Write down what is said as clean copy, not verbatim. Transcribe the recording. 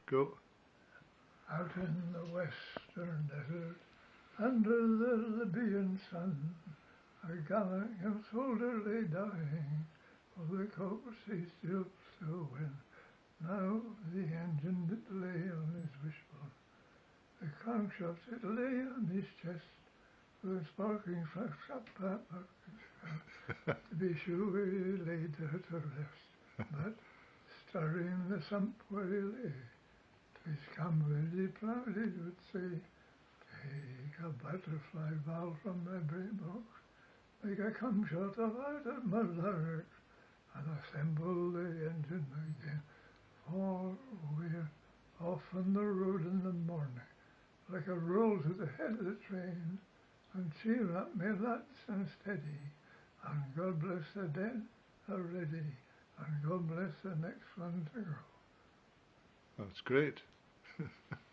Go. Out in the western desert, under the Libyan sun, a gallant young soldier lay dying, for the cause he still to win. Now the engine did lay on his wishbone, the crankshaft it lay on his chest, with a sparkling flash up to be sure he laid her to rest. But stirring the sump where he lay, to his comrade he proudly would say, "Take a butterfly ball from my brain box, make a crankshaft out of my larynx, and assemble the engine again, for we're off on the road in the morning, like a roll to the head of the train, and cheer up, my lads, and steady, and God bless the dead already, and God bless the next one to go." That's great.